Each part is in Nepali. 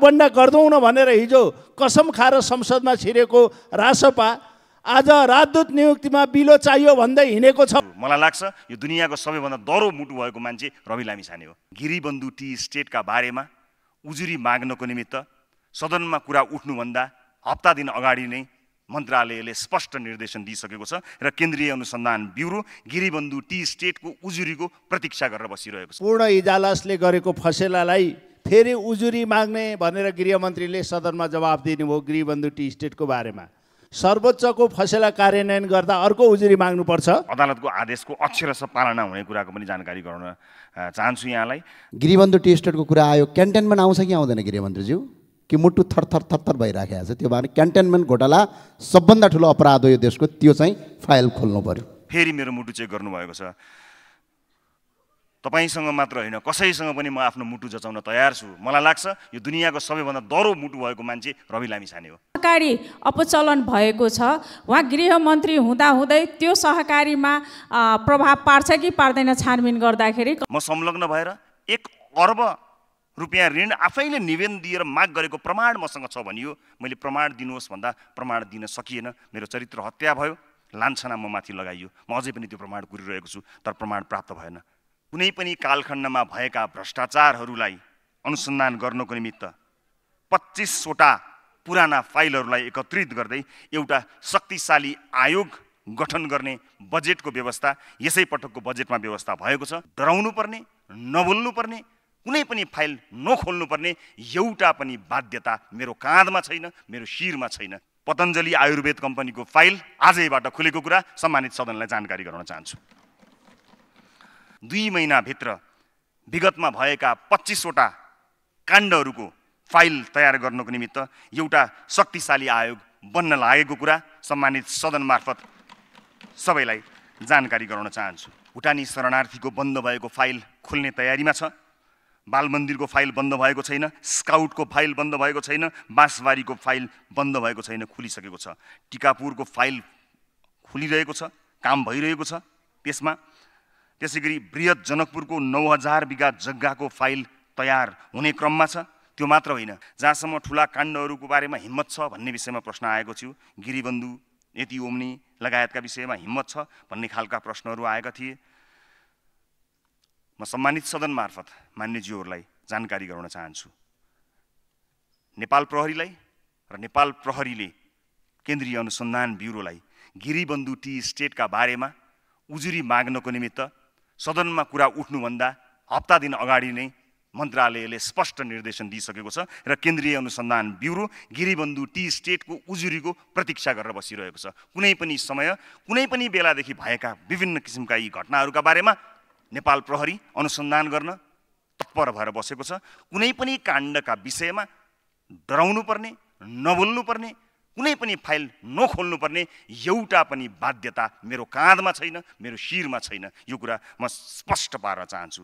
बन्डा गर्दैनौँ भनेर हिजो कसम खाएर संसदमा छिरेको रासपा आज राजदूत नियुक्तिमा बिलो चाहियो भन्दै हिँडेको छ। मलाई लाग्छ यो दुनियाँको सबैभन्दा दह्रो मुटु भएको मान्छे रवि लामिछाने हो। गिरिबन्धु टी स्टेटका बारेमा उजुरी माग्नको निमित्त सदनमा कुरा उठ्नुभन्दा हप्ता दिन अगाडि नै मन्त्रालयले स्पष्ट निर्देशन दिइसकेको छ र केन्द्रीय अनुसन्धान ब्युरो गिरिबन्धु टी स्टेटको उजुरीको प्रतीक्षा गरेर बसिरहेको छ। पूर्ण इजलासले गरेको फसेलालाई फेरि उजुरी माग्ने भनेर गृहमन्त्रीले सदनमा जवाफ दिनुभयो। गिरिबन्धु टी स्टेटको बारेमा सर्वोच्चको फसेला कार्यान्वयन गर्दा अर्को उजुरी माग्नुपर्छ। अदालतको आदेशको अक्षरशः पालना हुने कुराको पनि जानकारी गराउन चाहन्छु यहाँलाई। गिरिबन्धु टी स्टेटको कुरा आयो, क्यान्टेनमा आउँछ कि आउँदैन गिरिमन्त्रीज्यू? कि मुटु थर भइराखेको छ? त्यो भएर क्यान्टेनमेन्ट घोटाला सबभन्दा ठुलो अपराध हो यो देशको, त्यो चाहिँ फाइल खोल्नु पर्यो। फेरि मेरो मुटु चेक गर्नुभएको छ। तपाईसँग मात्र होइन, कसैसँग पनि म आफ्नो मुटु जचाउन तयार छु। मलाई लाग्छ यो दुनियाँको सबैभन्दा दह्रो मुटु भएको मान्छे रवि लामिछाने हो। सहकारी अपचलन भएको छ, उहाँ गृहमन्त्री हुँदाहुँदै त्यो सहकारीमा प्रभाव पार्छ कि पार्दैन छानबिन गर्दाखेरि? म संलग्न भएर 1 अर्ब रुपियाँ ऋण आफैले निवेदन दिएर माग गरेको प्रमाण मसँग छ भनियो। मैले प्रमाण दिनुहोस् भन्दा प्रमाण दिन सकिएन। मेरो चरित्र हत्या भयो, लान्छना म माथि लगाइयो। म अझै पनि त्यो प्रमाण कुरिरहेको छु, तर प्रमाण प्राप्त भएन। कुनै पनि कालखण्डमा भएका भ्रष्टाचारहरूलाई अनुसन्धान गर्नको निमित्त 25 वटा पुराना फाइलहरूलाई एकत्रित गर्दै एउटा शक्तिशाली आयोग गठन गर्ने बजेटको व्यवस्था यसै पटकको बजेटमा व्यवस्था भएको छ। डराउनु पर्ने, नबोल्नु पर्ने, कुनै पनि फाइल नखोल्नु पर्ने एउटा पनि बाध्यता मेरो काँधमा छैन, मेरो शिरमा छैन। पतञ्जलि आयुर्वेद कम्पनीको फाइल आजैबाट खुलेको कुरा सम्मानित सदनलाई जानकारी गराउन चाहन्छु। 2 महिनाभित्र विगतमा भएका 25 वटा काण्डहरूको फाइल तयार गर्नको निमित्त एउटा शक्तिशाली आयोग बन्न लागेको कुरा सम्मानित सदन मार्फत सबैलाई जानकारी गराउन चाहन्छु। भुटानी शरणार्थीको बन्द भएको फाइल खुल्ने तयारीमा छ। बाल मन्दिरको फाइल बन्द भएको छैन, स्काउटको फाइल बन्द भएको छैन, बाँसबारीको फाइल बन्द भएको छैन, खुलिसकेको छ। टिकापुरको फाइल खुलिरहेको छ, काम भइरहेको छ त्यसमा। त्यसैगरी बृहत जनकपुरको 9000 बिघा जग्गाको फाइल तयार हुने क्रममा छ। त्यो मात्र होइन, जहाँसम्म ठुला काण्डहरूको बारेमा हिम्मत छ भन्ने विषयमा प्रश्न आएको थियो। गिरिबन्धु, यति ओम्नी लगायतका विषयमा हिम्मत छ भन्ने खालका प्रश्नहरू आएका थिए। म सम्मानित सदन मार्फत मान्यज्यूहरूलाई जानकारी गराउन चाहन्छु। नेपाल प्रहरीलाई र नेपाल प्रहरीले केन्द्रीय अनुसन्धान ब्युरोलाई गिरिबन्धु टी स्टेटका बारेमा उजुरी माग्नको निमित्त सदनमा कुरा उठ्नुभन्दा हप्ता दिन अगाडि नै मन्त्रालयले स्पष्ट निर्देशन दिइसकेको छ र केन्द्रीय अनुसन्धान ब्युरो गिरिबन्धु टी स्टेटको उजुरीको प्रतीक्षा गरेर बसिरहेको छ। कुनै पनि समय, कुनै पनि बेलादेखि भएका विभिन्न किसिमका यी घटनाहरूका बारेमा नेपाल प्रहरी अनुसन्धान गर्न तत्पर भएर बसेको छ। कुनै पनि काण्डका विषयमा डराउनु पर्ने, नबोल्नु पर्ने, कुनै पनि फाइल नखोल्नु पर्ने एउटा पनि बाध्यता मेरो काँधमा छैन, मेरो शिरमा छैन। यो कुरा म स्पष्ट पार्न चाहन्छु।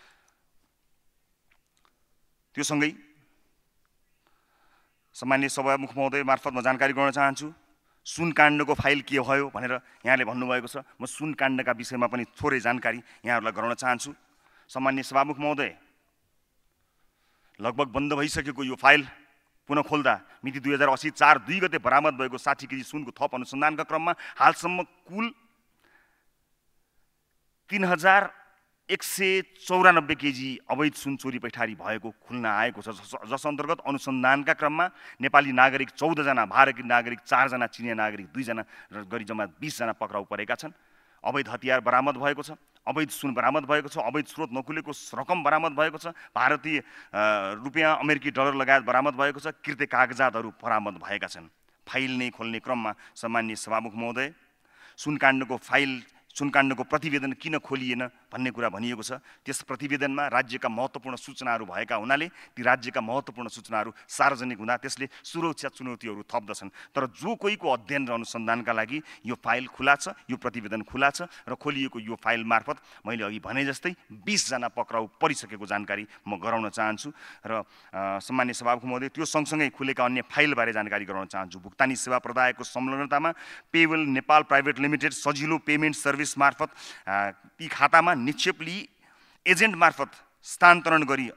त्यो सँगै सम्माननीय सभामुख महोदय मार्फत म जानकारी गराउन चाहन्छु। सुन काण्डको फाइल के भयो भनेर यहाँले भन्नुभएको छ। म सुन काण्डका विषयमा पनि थोरै जानकारी यहाँहरूलाई गराउन चाहन्छु। सम्माननीय सभामुख महोदय, लगभग बन्द भइसकेको यो फाइल पुनः खोल्दा मिति 2080 4/2 गते बरामद भएको 60 केजी सुनको थप अनुसन्धानका क्रममा हालसम्म कुल 3194 केजी अवैध सुन चोरी पैठारी भएको खुल्न आएको छ, जस अन्तर्गत अनुसन्धानका क्रममा नेपाली नागरिक 14 जना, भारतीय नागरिक 4 जना, चिनिया नागरिक 2 जना गरी जम्मा 20 जना पक्राउ परेका छन्। अवैध हतियार बरामद भएको छ, अवैध सुन बरामद भएको छ, अवैध स्रोत नखुलेको रकम बरामद भएको छ, भारतीय रुपियाँ, अमेरिकी डलर लगायत बरामद भएको छ, कृत्य कागजातहरू बरामद भएका छन्। फाइल नै खोल्ने क्रममा सम्माननीय सभामुख महोदय, सुनकाण्डको प्रतिवेदन किन खोलिएन भन्ने कुरा भनिएको छ। त्यस प्रतिवेदनमा राज्यका महत्त्वपूर्ण सूचनाहरू भएका हुनाले ती राज्यका महत्त्वपूर्ण सूचनाहरू सार्वजनिक हुँदा त्यसले सुरक्षा चुनौतीहरू थप्दछन्। तर जो कोहीको अध्ययन र अनुसन्धानका लागि यो फाइल खुला छ, यो प्रतिवेदन खुला छ र खोलिएको यो फाइल मार्फत मैले अघि भने जस्तै 20 जना पक्राउ परिसकेको जानकारी म गराउन चाहन्छु। र सम्माननीय सभामुख महोदय, त्यो सँगसँगै खुलेका अन्य फाइलबारे जानकारी गराउन चाहन्छु। भुक्तानी सेवा प्रदायकको संलग्नतामा पेबल नेपाल प्राइभेट लिमिटेड सजिलो पेमेन्ट सर्भिस मार्फत ती खातामा निक्षेप लिई एजेन्ट मार्फत स्थानान्तरण गरी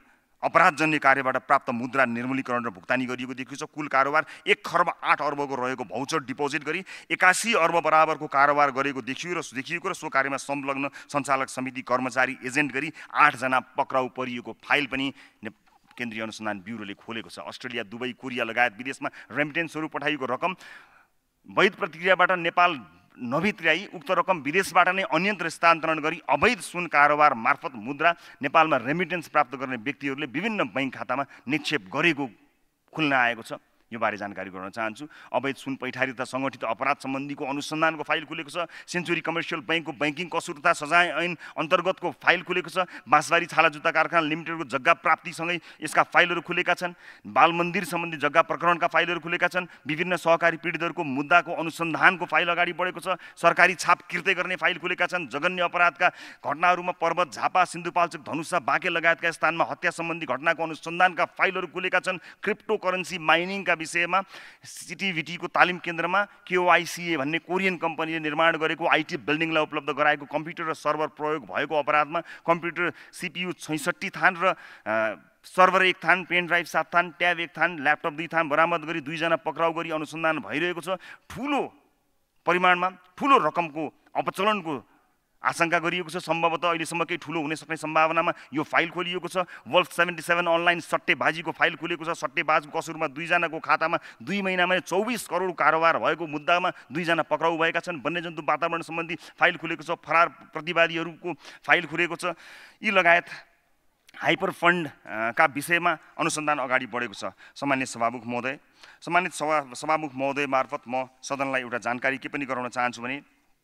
अपराधजन्य कार्यबाट प्राप्त मुद्रा निर्मूलीकरण र भुक्तानी गरिएको देखिएको छ। कुल कारोबार 1 खर्ब 8 अर्बको रहेको भाउचर डिपोजिट गरी 81 अर्ब बराबरको कारोबार गरेको देखियो र सो कार्यमा संलग्न सञ्चालक समिति कर्मचारी एजेन्ट गरी 8 जना पक्राउ परिएको फाइल पनि केन्द्रीय अनुसन्धान ब्युरोले खोलेको छ। अस्ट्रेलिया, दुबई, कोरिया लगायत विदेशमा रेमिटेन्सहरू पठाइएको रकम वैध प्रक्रियाबाट नेपाल नभित्र्याई उक्त रकम विदेशबाट नै अन्यत्र स्थानान्तरण गरी अवैध सुन कारोबार मार्फत मुद्रा नेपालमा रेमिटेन्स प्राप्त गर्ने व्यक्तिहरूले विभिन्न बैंक खातामा निक्षेप गरेको खुल्न आएको छ। यो बारे जानकारी गराउन चाहन्छु। अवैध सुन पैठारी तथा सङ्गठित अपराध सम्बन्धीको अनुसन्धानको फाइल खुलेको छ। सेन्चुरी कमर्सियल बैंकको बैंकिङ कसुर तथा सजाय ऐन अन्तर्गतको फाइल खुलेको छ। बाँसबारी छाला जुत्ता कारखाना लिमिटेडको जग्गा प्राप्तिसँगै यसका फाइलहरू खुलेका छन्। बाल मन्दिर सम्बन्धी जग्गा प्रकरणका फाइलहरू खुलेका छन्। विभिन्न सहकारी पीडितहरूको मुद्दाको अनुसन्धानको फाइल अगाडि बढेको छ। सरकारी छाप किर्ते गर्ने फाइल खुलेका छन्। जघन्य अपराधका घटनाहरूमा पर्वत, झापा, सिन्धुपाल्चोक, धनुषा, बाँके लगायतका स्थानमा हत्या सम्बन्धी घटनाको अनुसन्धानका फाइलहरू खुलेका छन्। क्रिप्टो करेन्सी माइनिङका विषयमा सिटिभिटीको तालिम केन्द्रमा KOICA भन्ने कोरियन कम्पनीले निर्माण गरेको IT बिल्डिङलाई उपलब्ध गराएको कम्प्युटर र सर्भर प्रयोग भएको अपराधमा कम्प्युटर CPU 66 थान र सर्भर 1 थान, पेन ड्राइभ 7 थान, ट्याब 1 थान, ल्यापटप 2 थान बरामद गरी 2 जना पक्राउ गरी अनुसन्धान भइरहेको छ। ठुलो परिमाणमा ठुलो रकमको अपचलनको आशंका गरिएको छ। सम्भवतः अहिलेसम्म केही ठुलो हुन सक्ने सम्भावनामा यो फाइल खोलिएको छ। वल्फ 77 अनलाइन सट्टेबाजीको फाइल खुलेको छ। सट्टेबाजको कसुरमा 2 जनाको खातामा 2 महिनामा 24 करोड कारोबार भएको मुद्दामा 2 जना पक्राउ भएका छन्। वन्यजन्तु वातावरण सम्बन्धी फाइल खुलेको छ। फरार प्रतिवादीहरूको फाइल खुलेको छ। यी लगायत हाइपर फन्डका विषयमा अनुसन्धान अगाडि बढेको छ। सम्माननीय सभामुख महोदय मार्फत म सदनलाई एउटा जानकारी के पनि गराउन चाहन्छु भने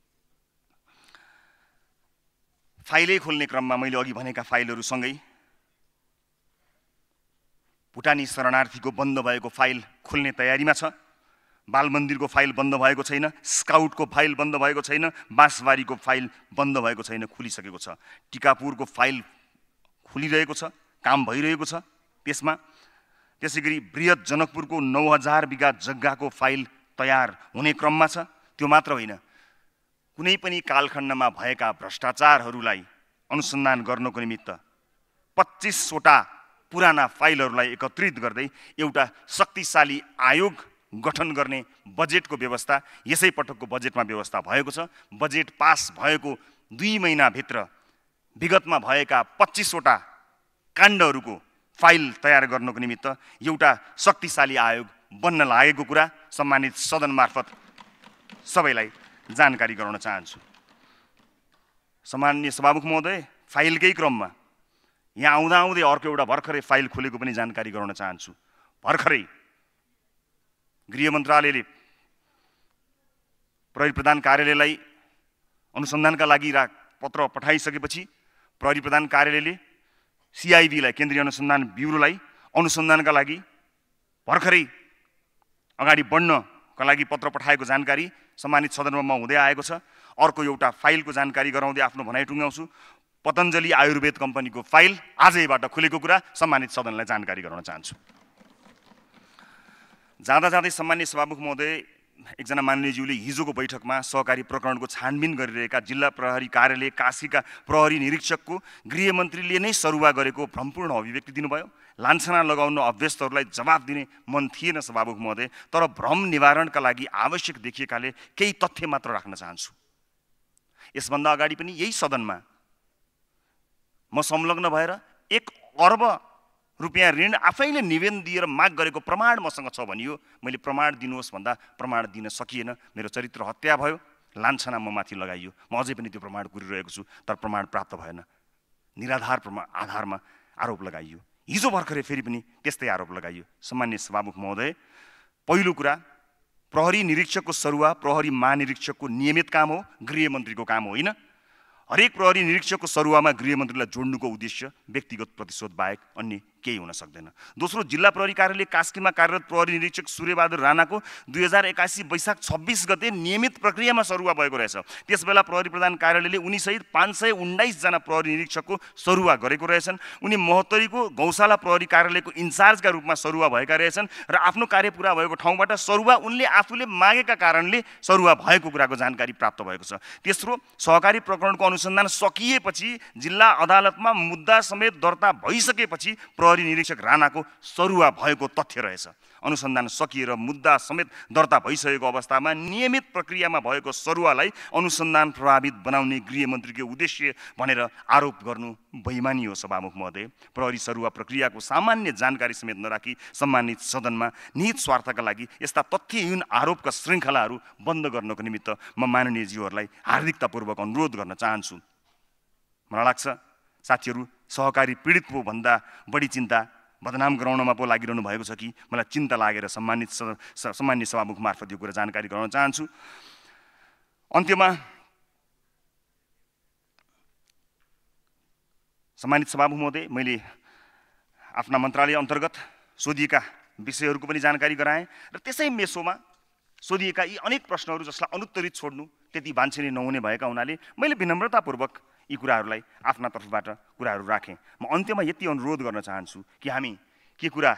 फाइलै खोल्ने क्रममा मैले अघि भनेका फाइलहरूसँगै भुटानी शरणार्थीको बन्द भएको फाइल खुल्ने तयारीमा छ। बाल मन्दिरको फाइल बन्द भएको छैन। स्काउटको फाइल बन्द भएको छैन। बाँसबारीको फाइल बन्द भएको छैन, खुलिसकेको छ। टिकापुरको फाइल खुलिरहेको छ, काम भइरहेको छ त्यसमा। त्यसैगरी बृहत जनकपुरको 9000 बिघा जग्गाको फाइल तयार हुने क्रममा छ। त्यो मात्र होइन, कुनै पनि कालखण्डमा भएका भ्रष्टाचारहरूलाई अनुसन्धान गर्नको निमित्त 25 वटा पुराना फाइलहरूलाई एकत्रित गर्दै एउटा शक्तिशाली आयोग गठन गर्ने बजेटको व्यवस्था यसै पटकको बजेटमा व्यवस्था भएको छ। बजेट पास भएको 2 महिनाभित्र विगतमा भएका 25 वटा काण्डहरूको फाइल तयार गर्नको निमित्त एउटा शक्तिशाली आयोग बन्न लागेको कुरा सम्मानित सदन मार्फत सबैलाई जानकारी गराउन चाहन्छु। सम्माननीय सभामुख महोदय, फाइलकै क्रममा यहाँ आउँदै अर्को एउटा भर्खरै फाइल खुलेको पनि जानकारी गराउन चाहन्छु। भर्खरै गृह मन्त्रालयले प्रहरी प्रधान कार्यालयलाई अनुसन्धानका लागि पत्र पठाइसकेपछि प्रहरी प्रधान कार्यालयले CIB लाई, केन्द्रीय अनुसन्धान ब्युरोलाई अनुसन्धानका लागि भर्खरै अगाडि बढ्नका लागि पत्र पठाएको जानकारी सम्मानित सदनमा म हुँदै आएको छ। अर्को एउटा फाइलको जानकारी गराउँदै आफ्नो भनाइ टुङ्गाउँछु। पतञ्जलि आयुर्वेद कम्पनीको फाइल आजैबाट खुलेको कुरा सम्मानित सदनलाई जानकारी गराउन चाहन्छु। जाँदै सम्माननीय सभामुख महोदय, एकजना माननीयज्यूले हिजोको बैठकमा सहकारी प्रकरणको छानबिन गरिरहेका जिल्ला प्रहरी कार्यालय काशीका प्रहरी निरीक्षकको गृहमन्त्रीले नै सरुवा गरेको भ्रमपूर्ण अभिव्यक्ति दिनुभयो। लान्छना लगाउन अभ्यस्तहरूलाई जवाफ दिने मन थिएन सभामुख महोदय, तर भ्रम निवारणका लागि आवश्यक देखिएकाले केही तथ्य मात्र राख्न चाहन्छु। यसभन्दा अगाडि पनि यही सदनमा म संलग्न भएर 1 अर्ब रुपियाँ ऋण आफैले निवेदन दिएर माग गरेको प्रमाण मसँग छ भनियो। मैले प्रमाण दिनुहोस् भन्दा प्रमाण दिन सकिएन। मेरो चरित्र हत्या भयो, लान्छना म माथि लगाइयो। म अझै पनि त्यो प्रमाण कुरिरहेको छु, तर प्रमाण प्राप्त भएन। निराधार आधारमा आरोप लगाइयो। हिजो भर्खरै फेरि पनि त्यस्तै आरोप लगाइयो। सम्माननीय सभामुख महोदय, पहिलो कुरा, प्रहरी निरीक्षकको सरुवा प्रहरी महानिरीक्षकको नियमित काम हो, गृहमन्त्रीको काम होइन। हरेक प्रहरी निरीक्षकको सरुवामा गृहमन्त्रीलाई जोड्नुको उद्देश्य व्यक्तिगत प्रतिशोध बाहेक अन्य केही हुन सक्दैन। दोस्रो, जिल्ला प्रहरी कार्यालय कास्कीमा कार्यरत प्रहरी निरीक्षक सूर्यबहादुर राणाको 2081 वैशाख 26 गते नियमित प्रक्रियामा सरुवा भएको रहेछ। त्यसबेला प्रहरी प्रधान कार्यालयले उनीसहित 519 जना प्रहरी निरीक्षकको सरुवा गरेको रहेछन्। उनी महोत्तरीको गौशाला प्रहरी कार्यालयको इन्चार्जका रूपमा सरुवा भएका रहेछन् र आफ्नो कार्य पुरा भएको ठाउँबाट सरुवा उनले आफूले मागेका कारणले सरुवा भएको कुराको जानकारी प्राप्त भएको छ। तेस्रो, सहकारी प्रकरणको अनुसन्धान सकिएपछि जिल्ला अदालतमा मुद्दा समेत दर्ता भइसकेपछि प्रहरी निरीक्षक राणाको सरुवा भएको तथ्य रहेछ। अनुसन्धान सकिएर मुद्दा समेत दर्ता भइसकेको अवस्थामा नियमित प्रक्रियामा भएको सरुवालाई अनुसन्धान प्रभावित बनाउने गृहमन्त्रीको उद्देश्य भनेर आरोप गर्नु बेइमानी हो। सभामुख महोदय, प्रहरी सरुवा प्रक्रियाको सामान्य जानकारी समेत नराखी सम्मानित सदनमा निहित स्वार्थका लागि यस्ता तथ्यहीन आरोपका श्रृङ्खलाहरू बन्द गर्नको निमित्त म माननीयज्यूहरूलाई हार्दिकतापूर्वक अनुरोध गर्न चाहन्छु। मलाई लाग्छ साथीहरू सहकारी पीडितको भन्दा बढी चिन्ता बदनाम गराउनमा पो लागिरहनु भएको छ कि मलाई चिन्ता लागेर सम्मान्य सभामुख मार्फत यो कुरा जानकारी गराउन चाहन्छु। अन्त्यमा सम्मानित सभामुख महोदय, मैले आफ्ना मन्त्रालय अन्तर्गत सोधिएका विषयहरूको पनि जानकारी गराएँ र त्यसै मेसोमा सोधिएका यी अनेक प्रश्नहरू जसलाई अनुत्तरित छोड्नु त्यति वाञ्छनीय नहुने भएका हुनाले मैले विनम्रतापूर्वक यी कुराहरूलाई आफ्ना तर्फबाट कुराहरू राखेँ। म अन्त्यमा यति अनुरोध गर्न चाहन्छु कि हामी के कुरा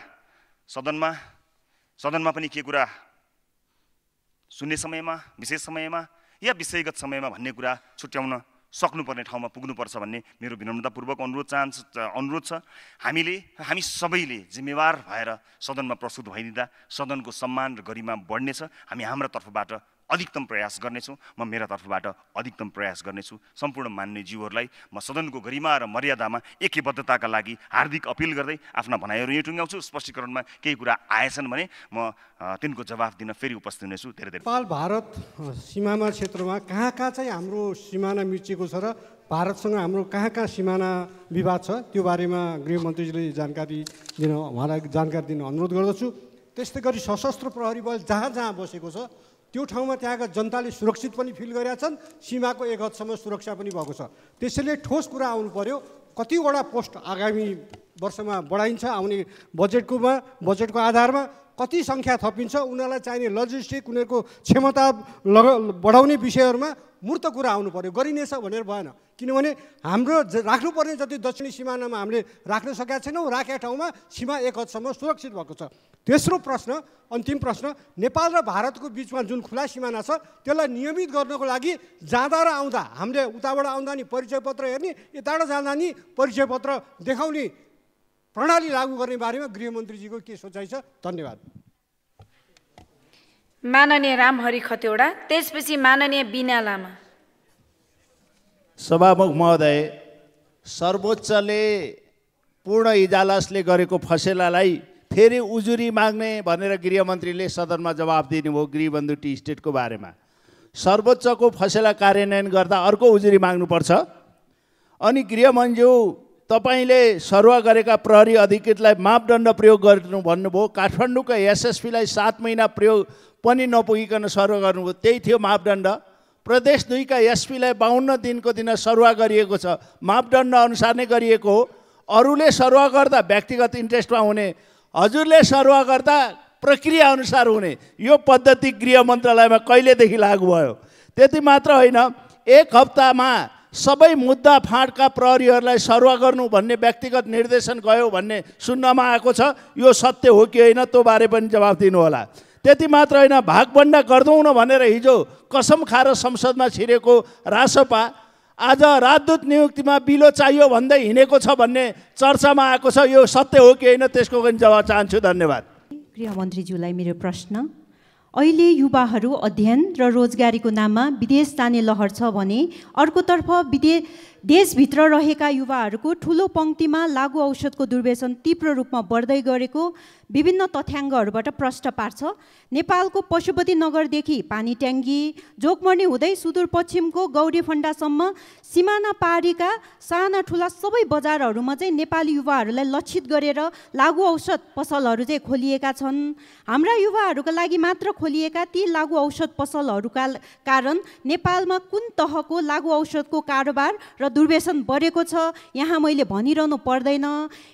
सदनमा पनि के कुरा सुन्ने समयमा, विशेष समयमा या विषयगत समयमा भन्ने कुरा छुट्याउन सक्नुपर्ने ठाउँमा पुग्नुपर्छ भन्ने मेरो विनम्रतापूर्वक अनुरोध छ। हामी सबैले जिम्मेवार भएर सदनमा प्रस्तुत भइदिँदा सदनको सम्मान र गरिमा बढ्नेछ। हामी हाम्रो तर्फबाट अधिकतम प्रयास गर्नेछौँ। म मेरा तर्फबाट अधिकतम प्रयास गर्नेछु। सम्पूर्ण मान्यज्यूहरूलाई म सदनको गरिमा र मर्यादामा एकबद्धताका लागि हार्दिक अपिल गर्दै आफ्ना भनाइहरू यहीँ टुङ्ग्याउँछु। स्पष्टीकरणमा केही कुरा आएछन् भने म तिनको जवाफ दिन फेरि उपस्थित हुनेछु। धेरै धेरै नेपाल भारत सिमाना क्षेत्रमा कहाँ चाहिँ हाम्रो सिमाना मिचिएको छ र भारतसँग हाम्रो कहाँ सिमाना विवाद छ त्यो बारेमा गृहमन्त्रीजीले जानकारी दिन उहाँलाई जानकारी दिन अनुरोध गर्दछु। त्यस्तै गरी सशस्त्र प्रहरी बल जहाँ बसेको छ त्यो ठाउँमा त्यहाँका जनताले सुरक्षित पनि फिल गरेका छन्, सीमाको एक हदसम्म सुरक्षा पनि भएको छ। त्यसैले ठोस कुरा आउनु पर्यो। कतिवटा पोस्ट आगामी वर्षमा बढाइन्छ, आउने बजेटको आधारमा कति सङ्ख्या थपिन्छ, उनीहरूलाई चाहिने लजिस्टिक, उनीहरूको क्षमता बढाउने विषयहरूमा मूर्त कुरा आउनु पर्यो। गरिनेछ भनेर भएन, किनभने हाम्रो राख्नुपर्ने जति दक्षिणी सिमानामा हामीले राख्न सकेका छैनौँ, राखेका ठाउँमा सीमा एक हदसम्म सुरक्षित भएको छ। तेस्रो प्रश्न, अन्तिम प्रश्न, नेपाल र भारतको बिचमा जुन खुला सिमाना छ त्यसलाई नियमित गर्नको लागि जाँदा र आउँदा हामीले उताबाट आउँदा नि परिचय पत्र हेर्ने, यताबाट जाँदा नि परिचय पत्र देखाउने प्रणाली लागू गर्ने बारेमा गृहमन्त्रीजीको के सोचाइ छ? धन्यवाद। माननीय रामहरि खतिवडा, त्यसपछि माननीय बिना लामा। सभामुख महोदय, सर्वोच्चले पूर्ण इजलासले गरेको फसेलालाई फेरि उजुरी माग्ने भनेर गृहमन्त्रीले सदनमा जवाफ दिनुभयो गृहबन्धु टी स्टेटको बारेमा। सर्वोच्चको फसेला कार्यान्वयन गर्दा अर्को उजुरी माग्नुपर्छ। अनि गृहमन्त्री तपाईँले सरुवा गरेका प्रहरी अधिकृतलाई मापदण्ड प्रयोग गर्नु भन्नुभयो। काठमाडौँका एसएसपीलाई 7 महिना प्रयोग पनि नपुगिकन सरुवा गर्नुभयो, त्यही थियो मापदण्ड। प्रदेश 2 का एसपीलाई 52 दिनको दिन सरुवा गरिएको छ, मापदण्ड अनुसार नै गरिएको हो। अरूले सरुवा गर्दा व्यक्तिगत इन्ट्रेस्टमा हुने, हजुरले सरुवा गर्दा प्रक्रिया अनुसार हुने, यो पद्धति गृह मन्त्रालयमा कहिलेदेखि लागू भयो? त्यति मात्र होइन, 1 हप्तामा सबै मुद्दा फाँटका प्रहरीहरूलाई सरुवा गर्नु भन्ने व्यक्तिगत निर्देशन गयो भन्ने सुन्नमा आएको छ। यो सत्य हो कि होइन त्यो बारे पनि जवाफ दिनुहोला। त्यति मात्र होइन, भागभण्डा गर्दैनौँ भनेर हिजो कसम खाएर संसदमा छिरेको रासपा आज राजदूत नियुक्तिमा बिलो चाहियो भन्दै हिँडेको छ भन्ने चर्चामा आएको छ। यो सत्य हो कि होइन त्यसको पनि जवाब चाहन्छु। धन्यवाद। गृहमन्त्रीज्यूलाई मेरो प्रश्न, अहिले युवाहरू अध्ययन र रोजगारीको नाममा विदेश जाने लहर छ भने अर्कोतर्फ देशभित्र रहेका युवाहरूको ठुलो पङ्क्तिमा लागु औषधको दुर्व्यसन तीव्र रूपमा बढ्दै गरेको विभिन्न तथ्याङ्गहरूबाट प्रश्न पार्छ। नेपालको पशुपति नगरदेखि पानीट्याङ्गी, जोगमर्नी हुँदै सुदूरपश्चिमको गौरीफन्डासम्म सिमाना पारीका साना ठुला सबै बजारहरूमा चाहिँ नेपाली युवाहरूलाई लक्षित गरेर लागु औषध पसलहरू चाहिँ खोलिएका छन्। हाम्रा युवाहरूका लागि मात्र खोलिएका ती लागु औषध पसलहरूका कारण नेपालमा कुन तहको लागु औषधको कारोबार र दुर्व्यसन बढेको छ यहाँ मैले भनिरहनु पर्दैन।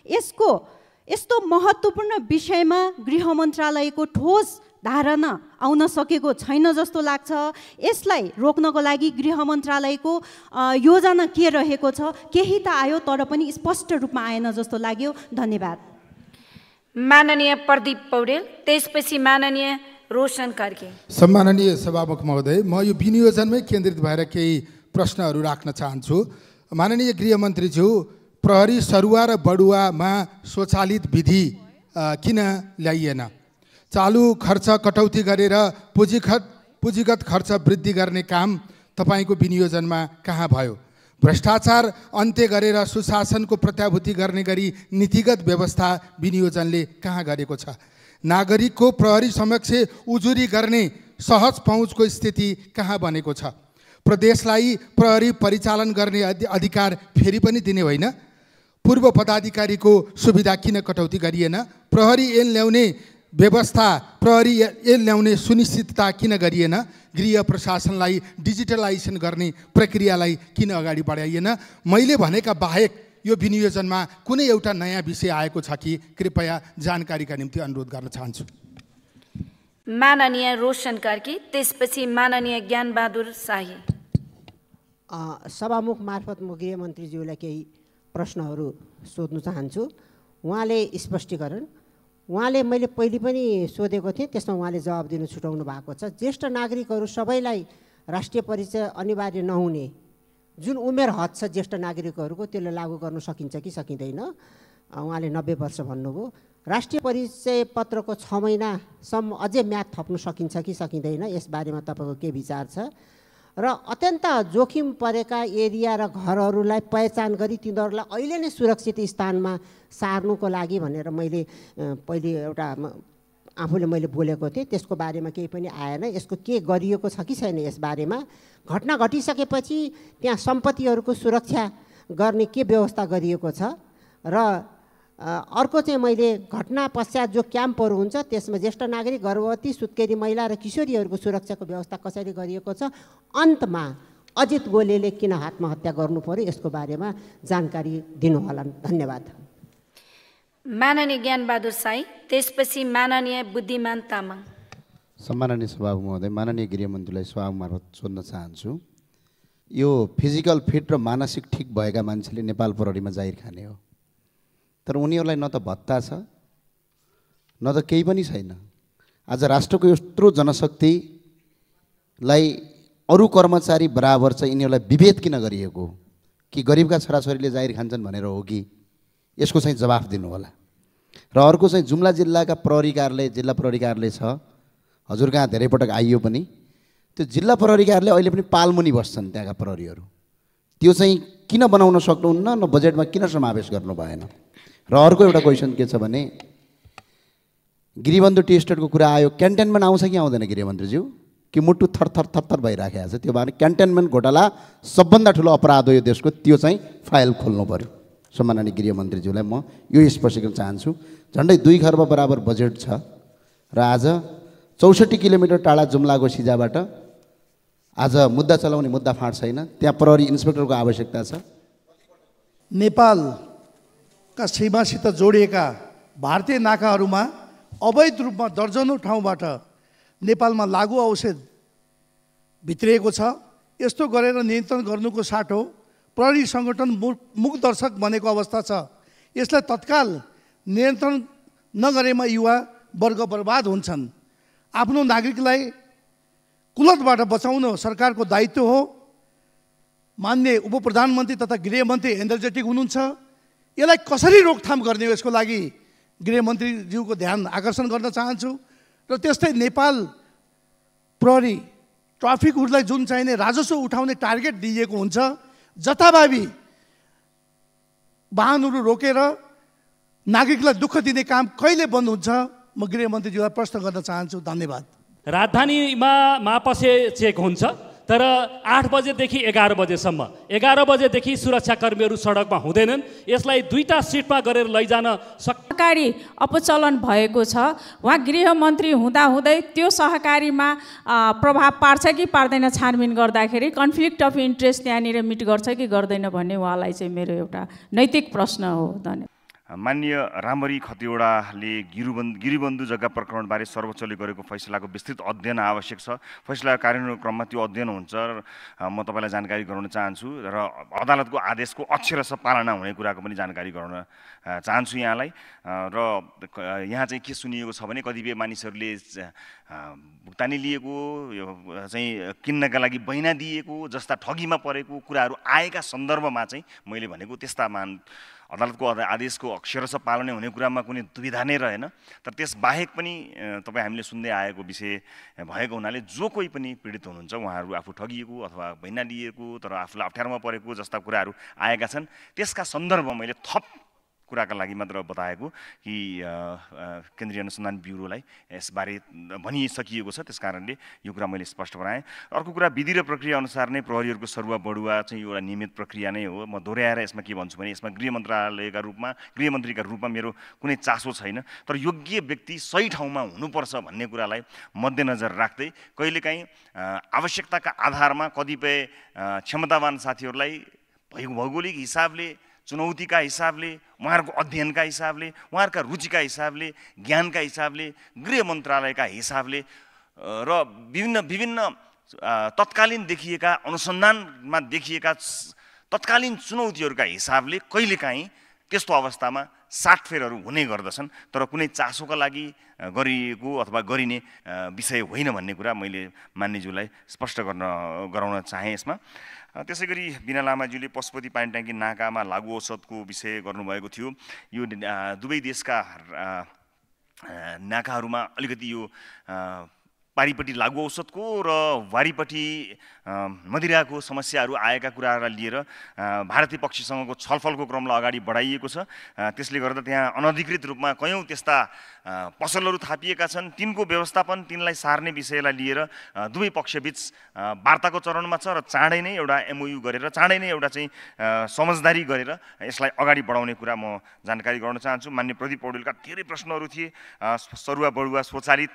यस्तो महत्त्वपूर्ण विषयमा गृह मन्त्रालयको ठोस धारणा आउन सकेको छैन जस्तो लाग्छ। यसलाई रोक्नको लागि गृह मन्त्रालयको योजना के रहेको छ? केही त आयो तर पनि स्पष्ट रूपमा आएन जस्तो लाग्यो। धन्यवाद। माननीय प्रदीप पौडेल, त्यसपछि माननीय रोशन कार्की। सम्माननीय सभामुख महोदय, म यो विनियोजनमै केन्द्रित भएर केही प्रश्नहरू राख्न चाहन्छु। माननीय गृहमन्त्रीज्यू, प्रहरी सरुवा र बढुवामा स्वचालित विधि किन ल्याइएन? चालु खर्च कटौती गरेर पुँजीगत खर्च वृद्धि गर्ने काम तपाईँको विनियोजनमा कहाँ भयो? भ्रष्टाचार अन्त्य गरेर सुशासनको प्रत्याभूति गर्ने गरी नीतिगत व्यवस्था विनियोजनले कहाँ गरेको छ? नागरिकको प्रहरी समक्ष उजुरी गर्ने सहज पहुँचको स्थिति कहाँ बनेको छ? प्रदेशलाई प्रहरी परिचालन गर्ने अधिकार फेरि पनि दिने होइन? पूर्व पदाधिकारीको सुविधा किन कटौती गरिएन? प्रहरी ऐन ल्याउने व्यवस्था, प्रहरी ऐन ल्याउने सुनिश्चितता किन गरिएन? गृह प्रशासनलाई डिजिटलाइजेसन गर्ने प्रक्रियालाई किन अगाडि बढाइएन? मैले भनेका बाहेक यो विनियोजनमा कुनै एउटा नयाँ विषय आएको छ कि कृपया जानकारीका निम्ति अनुरोध गर्न चाहन्छु। माननीय रोशन कार्की, त्यसपछि माननीय ज्ञानबहादुर शाही। सभामुख मार्फत म गृहमन्त्रीज्यूलाई केही प्रश्नहरू सोध्न चाहन्छु। उहाँले स्पष्टीकरण, उहाँले मैले पहिले पनि सोधेको थिएँ, त्यसमा उहाँले जवाब दिनु छुटाउनु भएको छ। ज्येष्ठ नागरिकहरू सबैलाई राष्ट्रिय परिचय अनिवार्य नहुने जुन उमेर हद छ ज्येष्ठ नागरिकहरूको, त्यसले लागू गर्न सकिन्छ कि सकिँदैन? उहाँले 90 वर्ष भन्नुभयो। राष्ट्रिय परिचय पत्रको 6 महिनासम्म अझै म्याद थप्नु सकिन्छ कि सकिँदैन? यसबारेमा तपाईँको के विचार छ? र अत्यन्त जोखिम परेका एरिया र घरहरूलाई पहिचान गरी तिनीहरूलाई अहिले नै सुरक्षित स्थानमा सार्नुको लागि भनेर मैले पहिले एउटा आफूले मैले बोलेको थिएँ, त्यसको बारेमा केही पनि आएन। यसको के गरिएको छ कि छैन यसबारेमा? घटना घटिसकेपछि त्यहाँ सम्पत्तिहरूको सुरक्षा गर्ने के व्यवस्था गरिएको छ? र अर्को चाहिँ मैले घटना पश्चात जो क्याम्पहरू हुन्छ त्यसमा ज्येष्ठ नागरिक, गर्भवती, सुत्केरी महिला र किशोरीहरूको सुरक्षाको व्यवस्था कसरी गरिएको छ? अन्तमा अजित गोलेले किन आत्महत्या गर्नु पर्यो यसको बारेमा जानकारी दिनुहोला। धन्यवाद। माननीय ज्ञानबहादुर शाही, त्यसपछि माननीय बुद्धिमान तामाङ। सम्माननीय सभामुख महोदय, माननीय गृहमन्त्रीलाई सभा मार्फत सोध्न चाहन्छु। यो फिजिकल फिट र मानसिक ठिक भएका मान्छेले नेपाल प्रहरीमा जाहिर खाने हो, तर उनीहरूलाई न त भत्ता छ न त केही पनि छैन। आज राष्ट्रको यत्रो जनशक्तिलाई अरू कर्मचारी बराबर चाहिँ यिनीहरूलाई विभेद किन गरिएको? कि गरिबका छोराछोरीले जाहिर खान्छन् भनेर हो कि? यसको चाहिँ जवाफ दिनु होला। र अर्को चाहिँ जुम्ला जिल्लाका प्रहरी कार्यालय, जिल्ला प्रहरी कार्यालय छ, हजुर कहाँ धेरै पटक आइयो पनि। त्यो जिल्ला प्रहरी कार्यालय अहिले पनि पालमुनि बस्छन् त्यहाँका प्रहरीहरू। त्यो चाहिँ किन बनाउन सक्नुहुन्न? न बजेटमा किन समावेश गर्नु भएन? र अर्को एउटा क्वेसन के छ भने, गृहबन्धु टी एस्टेटको कुरा आयो, क्यान्टेनमेन्ट आउँछ कि आउँदैन गृहमन्त्रीज्यू? कि मुटु थर भइराखेको छ? त्यो भएर क्यान्टेनमेन्ट घोटाला सबभन्दा ठुलो अपराध हो यो देशको, त्यो चाहिँ फाइल खोल्नु पर्यो। सम्माननीय गृहमन्त्रीज्यूलाई म यो स्पष्टीकरण चाहन्छु। झन्डै 2 खर्ब बराबर बजेट छ र आज 64 किलोमिटर टाढा जुम्लाको सिजाबाट आज मुद्दा चलाउने मुद्दा फाँट छैन, त्यहाँ प्रहरी इन्सपेक्टरको आवश्यकता छ। नेपालका सीमासित जोडिएका भारतीय नाकाहरूमा अवैध रूपमा दर्जनौं ठाउँबाट नेपालमा लागु औषध भित्रिएको छ। यस्तो गरेर नियन्त्रण गर्नुको साटो प्रहरी सङ्गठन मुखदर्शक बनेको अवस्था छ। यसलाई तत्काल नियन्त्रण नगरेमा युवा वर्ग बर्बाद हुन्छन्। आफ्नो नागरिकलाई कुलतबाट बचाउनु सरकारको दायित्व हो। माननीय उप प्रधानमन्त्री तथा गृहमन्त्री एनर्जेटिक हुनुहुन्छ। यसलाई कसरी रोकथाम गर्ने हो यसको लागि गृहमन्त्रीज्यूको ध्यान आकर्षण गर्न चाहन्छु। र त्यस्तै नेपाल प्रहरी ट्राफिक रुललाई जुन चाहिने राजस्व उठाउने टार्गेट दिइएको हुन्छ, जताभावी वाहनहरू रोकेर नागरिकलाई दुःख दिने काम कहिले बन्द हुन्छ? म गृहमन्त्रीज्यूलाई प्रश्न गर्न चाहन्छु। धन्यवाद। राजधानीमा मापसे चेक हुन्छ, तर 8 बजेदेखि 11 बजेसम्म, 11 बजेदेखि सुरक्षाकर्मीहरू सडकमा हुँदैनन्। यसलाई 2टा सिटमा गरेर लैजान सहकारी अपचलन भएको छ। उहाँ गृहमन्त्री हुँदाहुँदै त्यो सहकारीमा प्रभाव पार्छ कि पार्दैन? छानबिन गर्दाखेरि कन्फ्लिक्ट अफ इन्ट्रेस्ट त्यहाँनिर मिट गर्छ कि गर्दैन भन्ने उहाँलाई चाहिँ मेरो एउटा नैतिक प्रश्न हो। धन्यवाद। माननीय रामरी खतिवडाले गिरिबन्धु जग्गा प्रकरणबारे सर्वोच्चले गरेको फैसलाको विस्तृत अध्ययन आवश्यक छ। फैसला कार्यान्वयन क्रममा त्यो अध्ययन हुन्छ र म तपाईँलाई जानकारी गराउन चाहन्छु र अदालतको आदेशको अक्षरशः पालना हुने कुराको पनि जानकारी गराउन चाहन्छु यहाँलाई। र यहाँ चाहिँ के सुनिएको छ भने कतिपय मानिसहरूले भुक्तानी लिएको, यो चाहिँ किन्नका लागि बैना दिएको जस्ता ठगीमा परेको कुराहरू आएका सन्दर्भमा चाहिँ मैले भनेको त्यस्ता अदालतको आदेशको अक्षरशः पालना हुने कुरामा कुनै दुविधा नै रहेन। तर त्यसबाहेक पनि तपाईँ हामीले सुन्दै आएको विषय भएको हुनाले जो कोही पनि पीडित हुनुहुन्छ उहाँहरू आफू ठगिएको अथवा भैना लिएको तर आफूलाई अप्ठ्यारोमा परेको जस्ता कुराहरू आएका छन्, त्यसका सन्दर्भमा मैले थप कुराका लागि मात्र बताएको कि केन्द्रीय अनुसन्धान ब्युरोलाई यसबारे भनिसकिएको छ, त्यस कारणले यो कुरा मैले स्पष्ट बनाएँ। अर्को कुरा विधि र प्रक्रिया अनुसार नै प्रहरीहरूको सरुवा बढुवा चाहिँ एउटा नियमित प्रक्रिया नै हो। म दोहोऱ्याएर यसमा के भन्छु भने यसमा गृह मन्त्रालयका रूपमा गृहमन्त्रीका रूपमा मेरो कुनै चासो छैन, तर योग्य व्यक्ति सही ठाउँमा हुनुपर्छ भन्ने कुरालाई मध्यनजर राख्दै कहिलेकाहीँ आवश्यकताका आधारमा कतिपय क्षमतावान साथीहरूलाई भौगोलिक हिसाबले, चुनौतीका हिसाबले, उहाँहरूको अध्ययनका हिसाबले, उहाँहरूका रुचिका हिसाबले, ज्ञानका हिसाबले, गृह मन्त्रालयका हिसाबले र विभिन्न तत्कालीन देखिएका अनुसन्धानमा देखिएका तत्कालीन चुनौतीहरूका हिसाबले कहिलेकाहीँ त्यस्तो अवस्थामा साटफेरहरू हुने गर्दछन्, तर कुनै चासोका लागि गरिएको अथवा गरिने विषय होइन भन्ने कुरा मैले मान्यज्यूलाई स्पष्ट गराउन चाहेँ यसमा। त्यसै गरी बिना लामाज्यूले पशुपति पानी ट्याङ्की नाकामा लागु औषधको विषय गर्नुभएको थियो। यो दुवै देशका नाकाहरूमा अलिकति यो पारिपट्टि लागु औषधको र वारिपट्टि मदिराको समस्याहरू आएका कुराहरूलाई लिएर भारतीय पक्षसँगको छलफलको क्रमलाई अगाडि बढाइएको छ। त्यसले गर्दा त्यहाँ अनधिकृत रूपमा कयौँ त्यस्ता पसलहरू थापिएका छन्, तिनको व्यवस्थापन, तिनलाई सार्ने विषयलाई लिएर दुवै पक्षबीच वार्ताको चरणमा छ र चाँडै नै एउटा MOU गरेर चाँडै नै एउटा चाहिँ समझदारी गरेर यसलाई अगाडि बढाउने कुरा म जानकारी गराउन चाहन्छु। मान्य प्रदीप पौडेलका धेरै प्रश्नहरू थिए। सरुवा बढुवा स्वचालित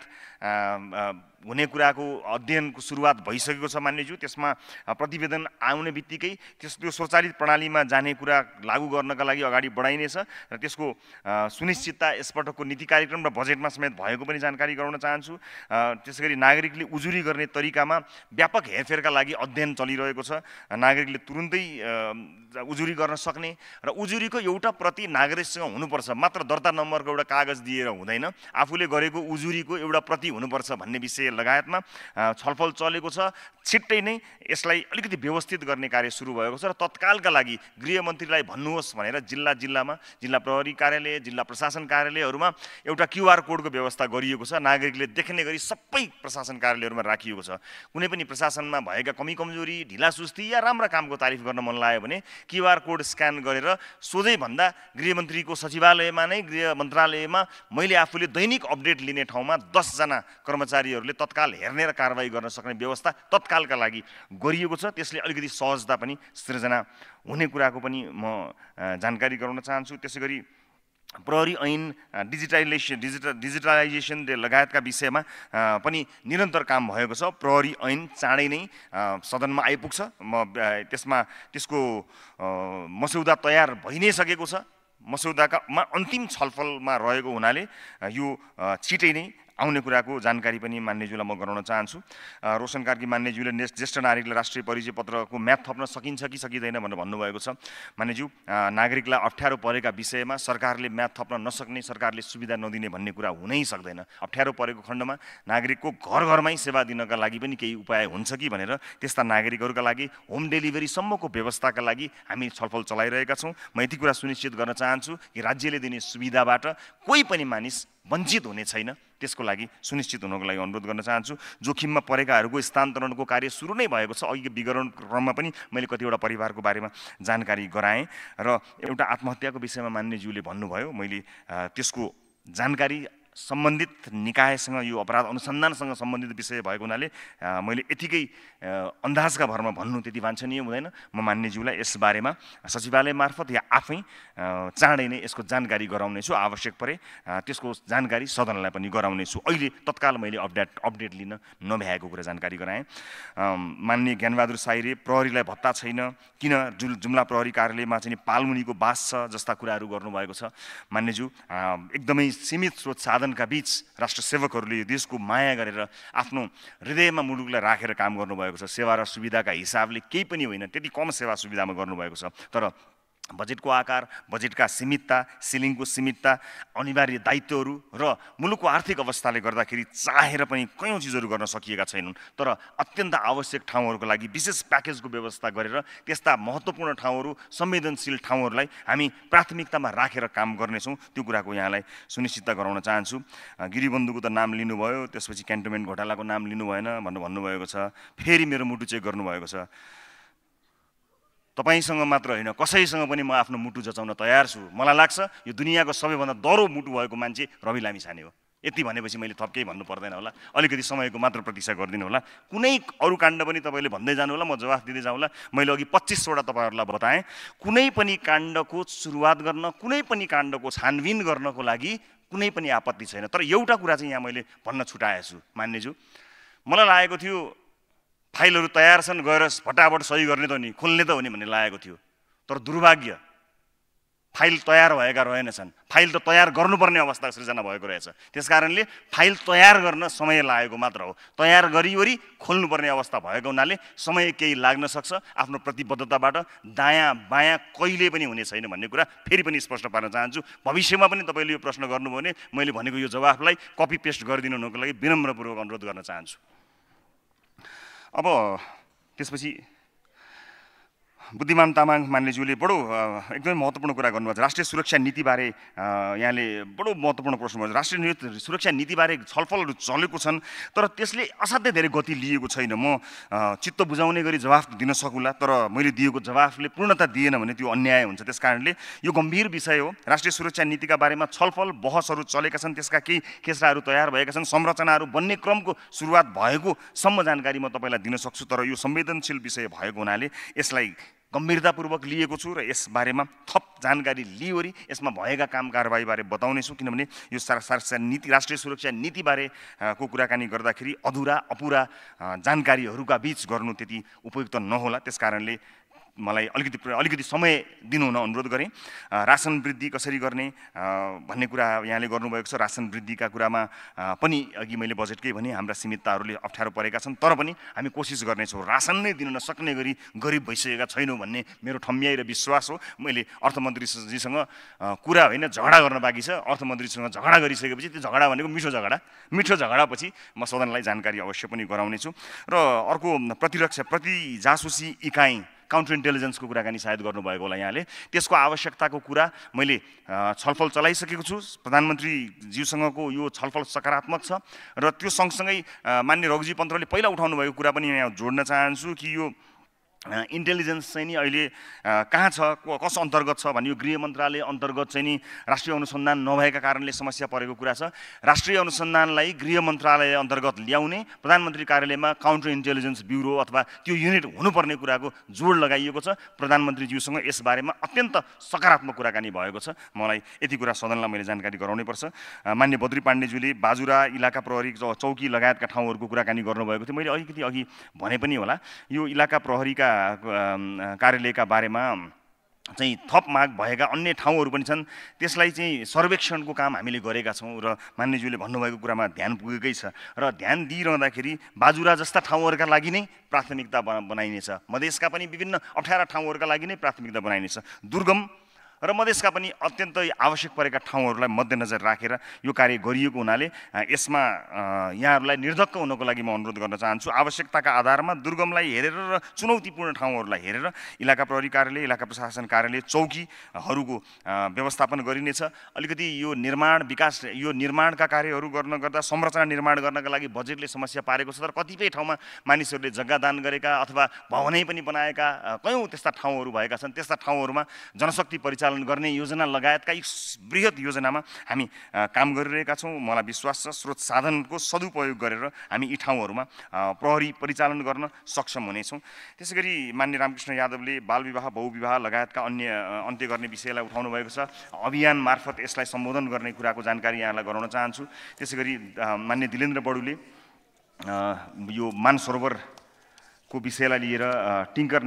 हुने कुराको अध्ययनको सुरुवात भइसकेको छ मान्यज्यू। त्यसमा प्रतिवेदन आउने बित्तिकै त्यो स्वचालित प्रणालीमा जाने कुरा लागू गर्नका लागि अगाडि बढाइनेछ र त्यसको सुनिश्चितता यसपटकको नीति कार्यक्रम र बजेटमा समेत भएको पनि जानकारी गराउन चाहन्छु। त्यसैगरी नागरिकले उजुरी गर्ने तरिकामा व्यापक हेरफेरका लागि अध्ययन चलिरहेको छ। नागरिकले तुरुन्तै उजुरी गर्न सक्ने र उजुरीको एउटा प्रति नागरिकसँग हुनुपर्छ, मात्र दर्ता नम्बरको एउटा कागज दिएर हुँदैन, आफूले गरेको उजुरीको एउटा प्रति हुनुपर्छ भन्ने विषय लगायतमा छलफल चलेको छ। छिट्टै नै यसलाई अलिकति व्यवस्थित गर्ने कार्य सुरु भएको छ र तत्कालका लागि गृहमन्त्रीलाई भन्नुहोस् भनेर जिल्लामा जिल्ला प्रहरी कार्यालय, जिल्ला प्रशासन कार्यालयहरूमा एउटा QR कोडको व्यवस्था गरिएको छ। नागरिकले देख्ने गरी सबै प्रशासन कार्यालयहरूमा राखिएको छ। कुनै पनि प्रशासनमा भएका कमी कमजोरी, ढिलासुस्ती या राम्रा कामको तारिफ गर्न मन लाग्यो भने QR कोड स्क्यान गरेर सोझै भन्दा गृहमन्त्रीको सचिवालयमा नै गृह मन्त्रालयमा मैले आफूले दैनिक अपडेट लिने ठाउँमा 10 जना कर्मचारीहरूले तत्काल हेर्ने र कारबाही गर्न सक्ने व्यवस्था तत्कालका लागि गरिएको छ। त्यसले अलिकति सहजता पनि सृजना हुने कुराको पनि म जानकारी गराउन चाहन्छु। त्यसैगरी प्रहरी ऐन डिजिटलाइजेसन लगायतका विषयमा पनि निरन्तर काम भएको छ। प्रहरी ऐन चाँडै नै सदनमा आइपुग्छ। त्यसको मस्यौदा तयार भइ नै सकेको छ। मस्यौदामा अन्तिम छलफलमा रहेको हुनाले यो छिटै नै आउने कुराको जानकारी पनि मान्यज्यूलाई म गराउन चाहन्छु। रोशन कार्की मान्यज्यूले ज्येष्ठ नागरिकलाई राष्ट्रिय परिचय पत्रको म्याद थप्न सकिन्छ कि सकिँदैन भनेर भन्नुभएको छ। मान्यज्यू, नागरिकलाई अप्ठ्यारो परेका विषयमा सरकारले म्याद थप्न नसक्ने, सरकारले सुविधा नदिने भन्ने कुरा हुनै सक्दैन। अप्ठ्यारो परेको खण्डमा नागरिकको घरमै सेवा दिनका लागि पनि केही उपाय हुन्छ कि भनेर त्यस्ता नागरिकहरूका लागि होम डेलिभरीसम्मको व्यवस्थाका लागि हामी छलफल चलाइरहेका छौँ। म यति कुरा सुनिश्चित गर्न चाहन्छु कि राज्यले दिने सुविधाबाट कोही पनि मानिस वञ्चित हुने छैन। त्यसको लागि सुनिश्चित हुनको लागि अनुरोध गर्न चाहन्छु। जोखिममा परेकाहरूको स्थानान्तरणको कार्य सुरु नै भएको छ। अघि विवरण क्रममा पनि मैले कतिवटा परिवारको बारेमा जानकारी गराएँ र एउटा आत्महत्याको विषयमा मान्यज्यूले भन्नुभयो, मैले त्यसको जानकारी सम्बन्धित निकायसँग, यो अपराध अनुसन्धानसँग सम्बन्धित विषय भएको हुनाले मैले यतिकै अन्दाजका भरमा भन्नु त्यति वाञ्छनीय हुँदैन। म मान्यज्यूलाई यसबारेमा सचिवालय मार्फत या आफै चाँडै नै यसको जानकारी गराउनेछु। आवश्यक परे त्यसको जानकारी सदनलाई पनि गराउनेछु। अहिले तत्काल मैले अपडेट लिन नभ्याएको कुरा जानकारी गराएँ। मान्य ज्ञानबहादुर साईले प्रहरीलाई भत्ता छैन, किन जुम्ला प्रहरी कार्यालयमा चाहिँ पालमुनिको बास छ जस्ता कुराहरू गर्नुभएको छ। मान्यज्यू, एकदमै सीमित स्रोत साधनका बीच राष्ट्र सेवकहरूले यो देशको माया गरेर आफ्नो हृदयमा मुलुकलाई राखेर काम गर्नुभएको छ। सेवा र सुविधाका हिसाबले केही पनि होइन, त्यति कम सेवा सुविधामा गर्नुभएको छ। तर बजेटको आकार, बजेटका सीमितता, सिलिङको सीमितता, अनिवार्य दायित्वहरू र मुलुकको आर्थिक अवस्थाले गर्दाखेरि चाहेर पनि कयौँ चिजहरू गर्न सकिएका छैनन्। तर अत्यन्त आवश्यक ठाउँहरूको लागि विशेष प्याकेजको व्यवस्था गरेर त्यस्ता महत्त्वपूर्ण ठाउँहरू, संवेदनशील ठाउँहरूलाई हामी प्राथमिकतामा राखेर काम गर्नेछौँ। त्यो कुराको यहाँलाई सुनिश्चितता गराउन चाहन्छु। गिरिबन्धुको त नाम लिनुभयो, त्यसपछि क्यान्टोनमेन्ट घोटालाको नाम लिनु भएन भनेर भन्नुभएको छ। फेरि मेरो मुटु चेक गर्नुभएको छ। तपाईसँग मात्र होइन, कसैसँग पनि म आफ्नो मुटु जचाउन तयार छु। मलाई लाग्छ यो दुनियाँको सबैभन्दा दह्रो मुटु भएको मान्छे रवि लामिछाने हो। यति भनेपछि मैले थप केही भन्नु पर्दैन होला, अलिकति समयको मात्र प्रतीक्षा गरिदिनु होला। कुनै अरू काण्ड पनि तपाईँले भन्दै जानु होला, म जवाफ दिँदै जाउँला। मैले अघि 25वटा तपाईँहरूलाई बताएँ। कुनै पनि काण्डको सुरुवात गर्न, कुनै पनि काण्डको छानबिन गर्नको लागि कुनै पनि आपत्ति छैन। तर एउटा कुरा चाहिँ यहाँ मैले भन्न छुटाएछु मान्यज्यू, मलाई लागेको थियो फाइलहरू तयार छन्, गएर फटाफट सही गर्ने त हो नि, खोल्ने त हो नि भन्ने लागेको थियो। तर दुर्भाग्य, फाइल तयार भएका रहेनछन्। फाइल त तयार गर्नुपर्ने अवस्था सृजना भएको रहेछ। त्यस कारणले फाइल तयार गर्न समय लागेको मात्र हो। तयार गरिवरी खोल्नुपर्ने अवस्था भएको हुनाले समय केही लाग्न सक्छ। आफ्नो प्रतिबद्धताबाट दायाँ बायाँ कहिले पनि हुने छैन भन्ने कुरा फेरि पनि स्पष्ट पार्न चाहन्छु। भविष्यमा पनि तपाईँले यो प्रश्न गर्नुभयो भने मैले भनेको यो जवाफलाई कपी पेस्ट गरिदिनु हुनको लागि विनम्रपूर्वक अनुरोध गर्न चाहन्छु। अब त्यसपछि बुद्धिमान तामाङ मान्यज्यूले बडो एकदमै महत्त्वपूर्ण कुरा गर्नुभएको छ। राष्ट्रिय सुरक्षा नीतिबारे यहाँले बडो महत्त्वपूर्ण प्रश्न गर्नु। राष्ट्रिय सुरक्षा नीतिबारे छलफलहरू चलेको छन्, तर त्यसले असाध्यै धेरै गति लिएको छैन। म चित्त बुझाउने गरी जवाफ दिन सकुला, तर मैले दिएको जवाफले पूर्णता दिएन भने त्यो अन्याय हुन्छ। त्यस कारणले यो गम्भीर विषय हो। राष्ट्रिय सुरक्षा नीतिका बारेमा छलफल बहसहरू चलेका छन्, त्यसका केही खेसराहरू तयार भएका छन्, संरचनाहरू बन्ने क्रमको सुरुवात भएको सम्म जानकारी म तपाईँलाई दिन सक्छु। तर यो संवेदनशील विषय भएको हुनाले यसलाई गम्भीरतापूर्वक लिएको छु र यसबारेमा थप जानकारी लिइवरी यसमा भएका काम कारबाहीबारे बताउनेछु। किनभने यो नीति, राष्ट्रिय सुरक्षा नीतिबारे को कुराकानी गर्दाखेरि अधुरा अपुरा जानकारीहरूका बीच गर्नु त्यति उपयुक्त नहोला। त्यस कारणले मलाई अलिकति समय दिनु हुन अनुरोध गरेँ। राशन वृद्धि कसरी गर्ने भन्ने कुरा यहाँले गर्नुभएको छ। राशन वृद्धिका कुरामा पनि अघि मैले बजेटकै भने हाम्रा सीमितताहरूले अप्ठ्यारो परेका छन्, तर पनि हामी कोसिस गर्नेछौँ। रासन नै दिन नसक्ने गरी गरिब भइसकेका छैनौँ भन्ने मेरो ठम्याइ र विश्वास हो। मैले अर्थमन्त्रीजीसँग कुरा होइन, झगडा गर्न बाँकी छ। अर्थमन्त्रीसँग झगडा गरिसकेपछि त्यो झगडा भनेको मिठो झगडापछि म सदनलाई जानकारी अवश्य पनि गराउनेछु। र अर्को प्रति जासुसी इकाइ काउन्टर इन्टेलिजेन्सको कुराकानी सायद गर्नुभएको होला यहाँले। त्यसको आवश्यकताको कुरा मैले छलफल चलाइसकेको छु। प्रधानमन्त्रीज्यूसँगको यो छलफल सकारात्मक छ र त्यो सँगसँगै मान्य रघुजी पन्तले पहिला उठाउनु भएको कुरा पनि यहाँ जोड्न चाहन्छु कि यो इन्टेलिजेन्स चाहिँ नि अहिले कहाँ छ, कस अन्तर्गत छ भने यो गृह मन्त्रालय अन्तर्गत चाहिँ नि राष्ट्रिय अनुसन्धान नभएका कारणले समस्या परेको कुरा छ। राष्ट्रिय अनुसन्धानलाई गृह मन्त्रालय अन्तर्गत ल्याउने, प्रधानमन्त्री कार्यालयमा काउन्टर इन्टेलिजेन्स ब्युरो अथवा त्यो युनिट हुनुपर्ने कुराको जोड लगाइएको छ। प्रधानमन्त्रीज्यूसँग यसबारेमा अत्यन्त सकारात्मक कुराकानी भएको छ। मलाई यति कुरा सदनलाई मैले जानकारी गराउनै पर्छ। मान्य बद्री पाण्डेज्यूले बाजुरा इलाका प्रहरी चौकी लगायतका ठाउँहरूको कुराकानी गर्नुभएको थियो। मैले अलिकति अघि भने पनि होला, यो इलाका प्रहरीका कार्यालयका बारेमा चाहिँ थप माग भएका अन्य ठाउँहरू पनि छन्। त्यसलाई चाहिँ सर्वेक्षणको काम हामीले गरेका छौँ र मान्यज्यूले भन्नुभएको कुरामा ध्यान पुगेकै छ। र ध्यान दिइरहँदाखेरि बाजुरा जस्ता ठाउँहरूका लागि नै प्राथमिकता बनाइनेछ। मधेसका पनि विभिन्न अप्ठ्यारा ठाउँहरूका लागि नै प्राथमिकता बनाइनेछ। दुर्गम र मधेसका पनि अत्यन्तै आवश्यक परेका ठाउँहरूलाई मध्यनजर राखेर यो कार्य गरिएको हुनाले यसमा यहाँहरूलाई निर्धक्क हुनको लागि म अनुरोध गर्न चाहन्छु। आवश्यकताका आधारमा दुर्गमलाई हेरेर र चुनौतीपूर्ण ठाउँहरूलाई हेरेर इलाका प्रहरी कार्यालय, इलाका प्रशासन कार्यालय, चौकीहरूको व्यवस्थापन गरिनेछ। अलिकति यो निर्माण विकास, यो निर्माणका कार्यहरू गर्दा संरचना निर्माण गर्नका लागि बजेटले समस्या पारेको छ। तर कतिपय ठाउँमा मानिसहरूले जग्गा दान गरेका अथवा भवनै पनि बनाएका कयौँ त्यस्ता ठाउँहरू भएका छन्। त्यस्ता ठाउँहरूमा जनशक्ति परिचालन गर्ने योजना लगायतका एक बृहत योजनामा हामी काम गरिरहेका छौँ। मलाई विश्वास छ स्रोत साधनको सदुपयोग गरेर हामी यी ठाउँहरूमा प्रहरी परिचालन गर्न सक्षम हुनेछौँ। त्यसै गरी मान्य रामकृष्ण यादवले बालविवाह बहुविवाह लगायतका अन्त्य गर्ने विषयलाई उठाउनु भएको छ। अभियान मार्फत यसलाई सम्बोधन गर्ने कुराको जानकारी यहाँलाई गराउन चाहन्छु। त्यसै गरी मान्य दिलेन्द्र बडुले यो मानसरोवर को विषयलाई लिएर टिङ्कर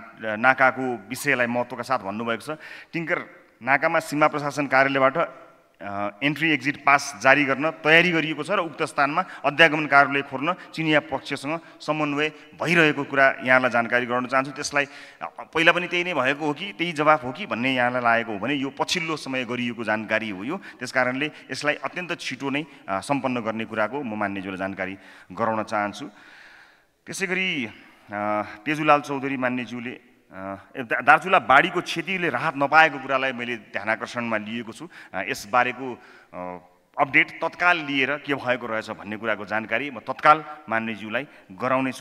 नाकाको विषयलाई महत्त्वका साथ भन्नुभएको छ। टिङ्कर नाकामा सीमा प्रशासन कार्यालयबाट एन्ट्री एक्जिट पास जारी गर्न तयारी गरिएको छ र उक्त स्थानमा अध्यागमन कार्यालय खोल्न चिनिया पक्षसँग समन्वय भइरहेको कुरा यहाँलाई जानकारी गराउन चाहन्छु। त्यसलाई पहिला पनि त्यही नै भएको हो कि त्यही जवाफ हो कि भन्ने यहाँलाई लागेको हो भने यो पछिल्लो समय गरिएको जानकारी हो यो। त्यसकारणले यसलाई अत्यन्त छिटो नै सम्पन्न गर्ने कुराको म मान्यज्यूलाई जानकारी गराउन चाहन्छु। त्यसै गरी तेजुलाल चौधरी मान्यज्यूले दार्चुला बाढीको क्षतिले राहत नपाएको कुरालाई मैले ध्यानाकर्षणमा लिएको छु। यसबारेको अपडेट तत्काल लिएर के भएको रहेछ भन्ने कुराको जानकारी म तत्काल मान्यज्यूलाई गराउनेछु।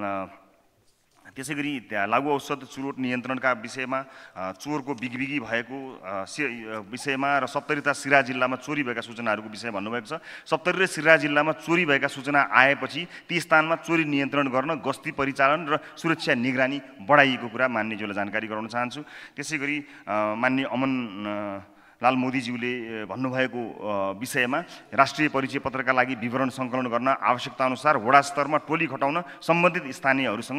त्यसै गरी लागु औषध चुरोट नियन्त्रणका विषयमा चोरको बिगबिगी भएको विषयमा र सप्तरी तथा सिराहा जिल्लामा चोरी भएका सूचनाहरूको विषय भन्नुभएको छ। सप्तरी र सिराहा जिल्लामा चोरी भएका सूचना आएपछि ती स्थानमा चोरी नियन्त्रण गर्न गस्ती परिचालन र सुरक्षा निगरानी बढाइएको कुरा मान्यज्यूलाई जानकारी गराउन चाहन्छु। त्यसै गरी मान्य अमन लाल मोदीज्यूले भन्नुभएको विषयमा राष्ट्रिय परिचय पत्रका लागि विवरण सङ्कलन गर्न आवश्यकता अनुसार वडा स्तरमा टोली खटाउन सम्बन्धित स्थानीयहरूसँग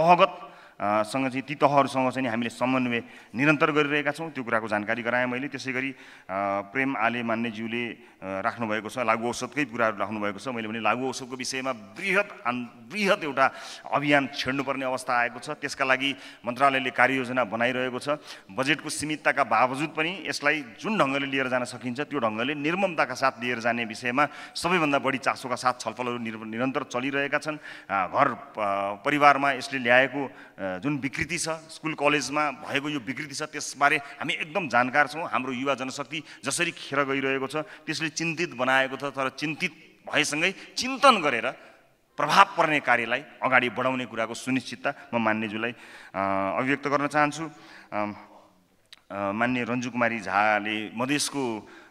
सँग चाहिँ ती तहहरूसँग चाहिँ हामीले समन्वय निरन्तर गरिरहेका छौँ। त्यो कुराको जानकारी गराएँ मैले। त्यसै गरी प्रेम आले मान्यज्यूले राख्नुभएको छ लागु औषधकै कुराहरू राख्नुभएको छ। मैले भने लागु औषधको विषयमा बृहत एउटा अभियान छेड्नुपर्ने अवस्था आएको छ। त्यसका लागि मन्त्रालयले कार्ययोजना बनाइरहेको छ। बजेटको सीमितताका बावजुद पनि यसलाई जुन ढङ्गले लिएर जान सकिन्छ त्यो ढङ्गले निर्ममताका साथ लिएर जाने विषयमा सबैभन्दा बढी चासोका साथ छलफलहरू निरन्तर चलिरहेका छन्। घर परिवारमा यसले ल्याएको जुन विकृति छ, स्कुल कलेजमा भएको यो विकृति छ, त्यसबारे हामी एकदम जानकार छौँ। हाम्रो युवा जनशक्ति जसरी खेर गइरहेको छ त्यसले चिन्तित बनाएको छ। तर चिन्तित भएसँगै चिन्तन गरेर प्रभाव पर्ने कार्यलाई अगाडि बढाउने कुराको सुनिश्चितता म मान्यज्यूलाई अभिव्यक्त गर्न चाहन्छु। मान्य रन्जु कुमारी झाले मधेसको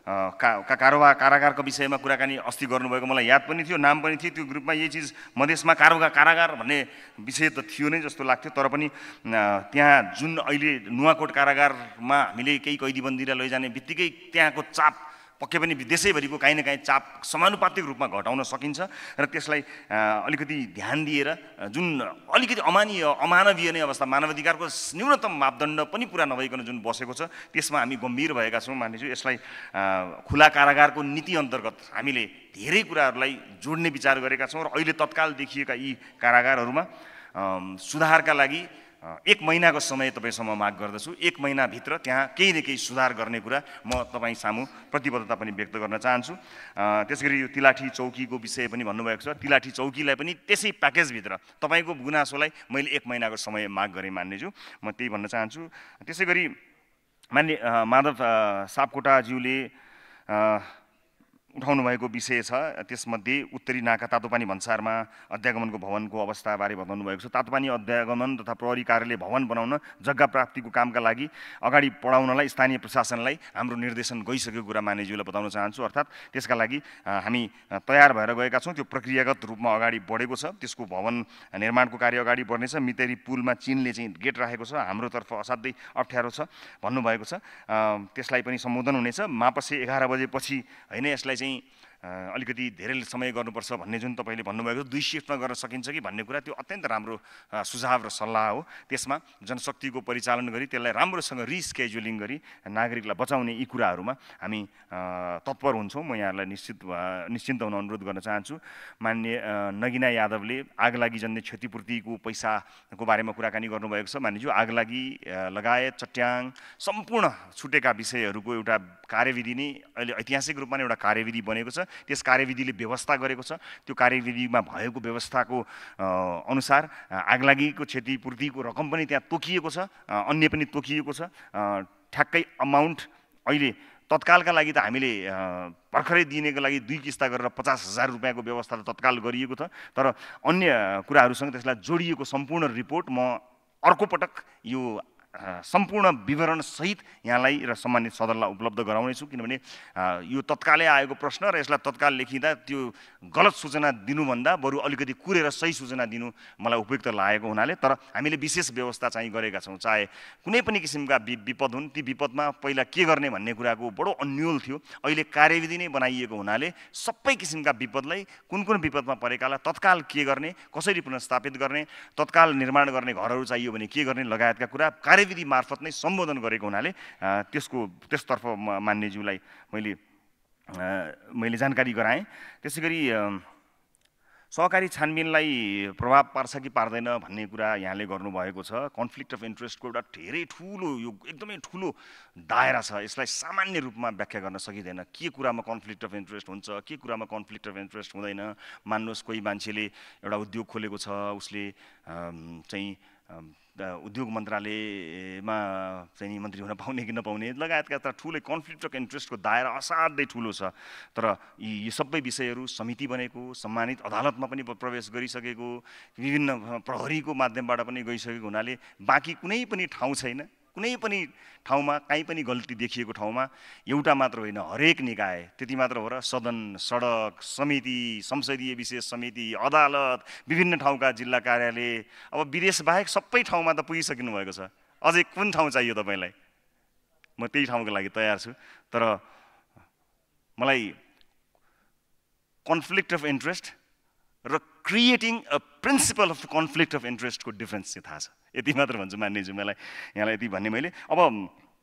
कारागारको विषयमा कुराकानी अस्ति गर्नुभएको मलाई याद पनि थियो, नाम पनि थियो। त्यो ग्रुपमा यही चिज मधेसमा कारागार भन्ने विषय त थियो नै जस्तो लाग्थ्यो। तर पनि त्यहाँ जुन अहिले नुवाकोट कारागारमा हामीले केही कैदीबन्दीलाई लैजाने बित्तिकै त्यहाँको चाप पक्कै पनि देशैभरिको काहीँ न काहीँ चाप समानुपातिक रूपमा घटाउन सकिन्छ र त्यसलाई अलिकति ध्यान दिएर जुन अलिकति अमानवीय नै अवस्था, मानवाधिकारको न्यूनतम मापदण्ड पनि पुरा नभइकन जुन बसेको छ त्यसमा हामी गम्भीर भएका छौँ मान्यज्यू। यसलाई खुला कारागारको नीति अन्तर्गत हामीले धेरै कुराहरूलाई जोड्ने विचार गरेका छौँ र अहिले तत्काल देखिएका यी कारागारहरूमा सुधारका लागि 1 महिनाको समय तपाईसँग माग गर्दछु। 1 महिनाभित्र त्यहाँ केही न केही सुधार गर्ने कुरा म तपाईँ सामु प्रतिबद्धता पनि व्यक्त गर्न चाहन्छु। त्यसगरी यो तिलाठी चौकीको विषय पनि भन्नुभएको छ। तिलाठी चौकीलाई पनि त्यसै प्याकेजभित्र तपाईँको गुनासोलाई मैले 1 महिनाको समय माग गरेँ मान्यज्यू, म त्यही भन्न चाहन्छु। त्यसै गरी मान्य माधव सापकोटाज्यूले उठाउनु भएको विषय छ। त्यसमध्ये उत्तरी नाका तातोपानी भन्सारमा अध्यागमनको भवनको अवस्थाबारे बताउनु भएको छ। तातोपानी अध्यागमन तथा प्रहरी कार्यालय भवन बनाउन जग्गा प्राप्तिको कामका लागि अगाडि बढाउनलाई स्थानीय प्रशासनलाई हाम्रो निर्देशन गइसकेको कुरा मान्यज्यूलाई बताउन चाहन्छु। अर्थात् त्यसका लागि हामी तयार भएर गएका छौँ। त्यो प्रक्रियागत रूपमा अगाडि बढेको छ। त्यसको भवन निर्माणको कार्य अगाडि बढ्नेछ। मितेरी पुलमा चीनले चाहिँ गेट राखेको छ, हाम्रोतर्फ असाध्यै अप्ठ्यारो छ भन्नुभएको छ। त्यसलाई पनि सम्बोधन हुनेछ। मापसे 11 बजेपछि होइन, यसलाई चाहिँ अलिकति धेरै समय गर्नुपर्छ भन्ने जुन तपाईँले भन्नुभएको 2 सिफ्टमा गर्न सकिन्छ कि भन्ने कुरा त्यो अत्यन्त राम्रो सुझाव र सल्लाह हो। त्यसमा जनशक्तिको परिचालन गरी त्यसलाई राम्रोसँग रिस्केड्युलिङ गरी नागरिकलाई बचाउने यी कुराहरूमा हामी तत्पर हुन्छौँ। म यहाँलाई निश्चिन्त हुन अनुरोध गर्न चाहन्छु। मान्य नगिना यादवले आगलागी जन्य क्षतिपूर्तिको पैसाको बारेमा कुराकानी गर्नुभएको छ। मान्यज्यू, आगलागी लगायत चट्याङ सम्पूर्ण छुटेका विषयहरूको एउटा कार्यविधि नै अहिले ऐतिहासिक रूपमा नै एउटा कार्यविधि बनेको छ। त्यस कार्यविधिले व्यवस्था गरेको छ। त्यो कार्यविधिमा भएको व्यवस्थाको अनुसार आगलागीको क्षतिपूर्तिको रकम पनि त्यहाँ तोकिएको छ, अन्य पनि तोकिएको छ। ठ्याक्कै अमाउन्ट अहिले तत्कालका लागि त हामीले भर्खरै दिनेको लागि 2 किस्ता गरेर 50,000 रुपियाँको व्यवस्था त तत्काल गरिएको छ। तर अन्य कुराहरूसँग त्यसलाई जोडिएको सम्पूर्ण रिपोर्ट म अर्को पटक यो सम्पूर्ण विवरण सहित यहाँलाई र सम्मानित सदनलाई उपलब्ध गराउनेछु। किनभने यो तत्कालै आएको प्रश्न र यसलाई तत्काल लेखिँदा त्यो गलत सूचना दिनुभन्दा बरु अलिकति कुरेर सही सूचना दिनु मलाई उपयुक्त लागेको हुनाले तर हामीले विशेष व्यवस्था चाहिँ गरेका छौँ। चाहे कुनै पनि किसिमका विपद हुन्, ती विपदमा पहिला के गर्ने भन्ने कुराको बडो अन्यल थियो। अहिले कार्यविधि नै बनाइएको हुनाले सबै किसिमका विपदलाई कुन विपदमा परेकालाई तत्काल के गर्ने, कसरी पुनर्स्थापित गर्ने, तत्काल निर्माण गर्ने घरहरू चाहियो भने के गर्ने लगायतका कुरा कार्यविधि मार्फत नै सम्बोधन गरेको हुनाले त्यसतर्फ मान्यज्यूलाई मैले मैले जानकारी गराएँ। त्यसै गरी सहकारी छानबिनलाई प्रभाव पार्छ कि पार्दैन भन्ने कुरा यहाँले गर्नुभएको छ। कन्फ्लिक्ट अफ इन्ट्रेस्टको एउटा धेरै ठुलो, यो एकदमै ठुलो दायरा छ। यसलाई सामान्य रूपमा व्याख्या गर्न सकिँदैन। के कुरामा कन्फ्लिक्ट अफ इन्ट्रेस्ट हुन्छ, के कुरामा कन्फ्लिक्ट अफ इन्ट्रेस्ट हुँदैन। मान्नुहोस् कोही मान्छेले एउटा उद्योग खोलेको छ, उसले चाहिँ उद्योग मन्त्रालयमा चाहिँ मन्त्री हुन पाउने कि नपाउने लगायतका यस्ता ठुलै कन्फ्लिक्ट अफ इन्ट्रेस्टको दायरा असाध्यै ठुलो छ। तर यी सबै विषयहरू समिति बनेको, सम्मानित अदालतमा पनि प्रवेश गरिसकेको, विभिन्न प्रहरीको माध्यमबाट पनि गइसकेको हुनाले बाँकी कुनै पनि ठाउँ छैन। कुनै पनि ठाउँमा कहीँ पनि गल्ती देखिएको ठाउँमा एउटा मात्र होइन, हरेक निकाय, त्यति मात्र हो र सदन, सडक, समिति, संसदीय विशेष समिति, अदालत, विभिन्न ठाउँका जिल्ला कार्यालय, अब विदेश बाहेक सबै ठाउँमा त पुगिसक्नु भएको छ। अझै कुन ठाउँ चाहियो तपाईँलाई? म त्यही ठाउँको लागि तयार छु। तर मलाई कन्फ्लिक्ट अफ इन्ट्रेस्ट र creating a principle of conflict of इन्ट्रेस्टको डिफ्रेन्स चाहिँ थाहा छ। यति मात्र भन्छु मान्यज्यू, मलाई यहाँलाई यति भन्ने मैले। अब